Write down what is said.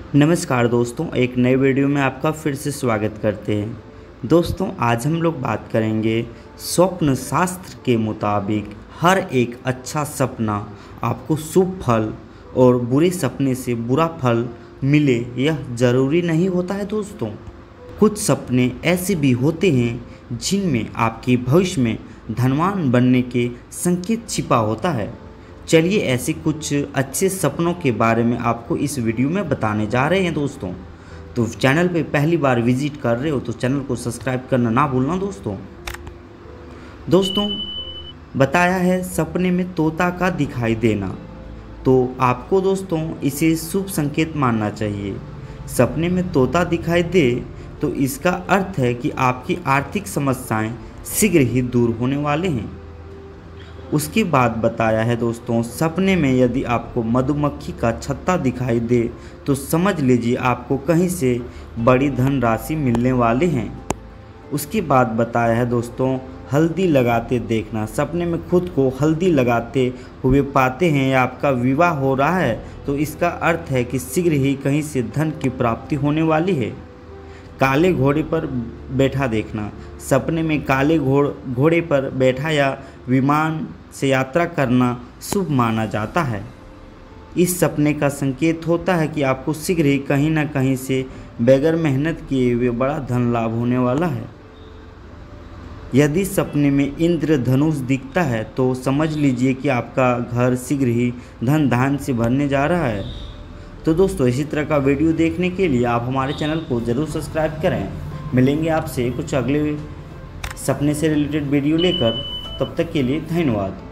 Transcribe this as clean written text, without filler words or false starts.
नमस्कार दोस्तों, एक नए वीडियो में आपका फिर से स्वागत करते हैं। दोस्तों, आज हम लोग बात करेंगे स्वप्न शास्त्र के मुताबिक हर एक अच्छा सपना आपको शुभ फल और बुरे सपने से बुरा फल मिले यह ज़रूरी नहीं होता है। दोस्तों, कुछ सपने ऐसे भी होते हैं जिनमें आपके भविष्य में धनवान बनने के संकेत छिपा होता है। चलिए ऐसे कुछ अच्छे सपनों के बारे में आपको इस वीडियो में बताने जा रहे हैं। दोस्तों, तो चैनल पे पहली बार विजिट कर रहे हो तो चैनल को सब्सक्राइब करना ना भूलना। दोस्तों बताया है सपने में तोता का दिखाई देना, तो आपको दोस्तों इसे शुभ संकेत मानना चाहिए। सपने में तोता दिखाई दे तो इसका अर्थ है कि आपकी आर्थिक समस्याएं शीघ्र ही दूर होने वाले हैं। उसके बाद बताया है दोस्तों, सपने में यदि आपको मधुमक्खी का छत्ता दिखाई दे तो समझ लीजिए आपको कहीं से बड़ी धनराशि मिलने वाले हैं। उसके बाद बताया है दोस्तों, हल्दी लगाते देखना। सपने में खुद को हल्दी लगाते हुए पाते हैं या आपका विवाह हो रहा है तो इसका अर्थ है कि शीघ्र ही कहीं से धन की प्राप्ति होने वाली है। काले घोड़े पर बैठा देखना। सपने में काले घोड़े पर बैठा या विमान से यात्रा करना शुभ माना जाता है। इस सपने का संकेत होता है कि आपको शीघ्र ही कहीं ना कहीं से बगैर मेहनत किए हुए बड़ा धन लाभ होने वाला है। यदि सपने में इंद्रधनुष दिखता है तो समझ लीजिए कि आपका घर शीघ्र ही धन धान से भरने जा रहा है। तो दोस्तों, इसी तरह का वीडियो देखने के लिए आप हमारे चैनल को ज़रूर सब्सक्राइब करें। मिलेंगे आपसे कुछ अगले सपने से रिलेटेड वीडियो लेकर, तब तक के लिए धन्यवाद।